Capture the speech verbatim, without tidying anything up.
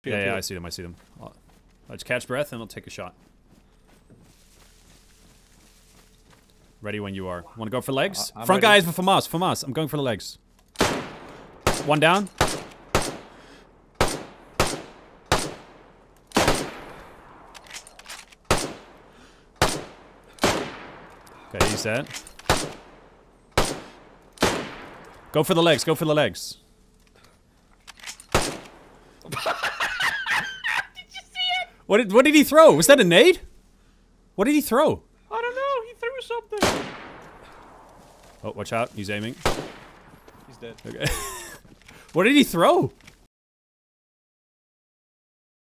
Feel, yeah, feel. yeah, I see them. I see them. I'll, I'll just catch breath and I'll take a shot. Ready when you are. Want to go for legs? Uh, Front ready. guys from us. From us. I'm going for the legs. One down. Okay, he's dead. Go for the legs. Go for the legs. Did you see it? What did What did he throw? Was that a nade? What did he throw? I don't know. He threw something. Oh, watch out. He's aiming. He's dead. Okay. What did he throw?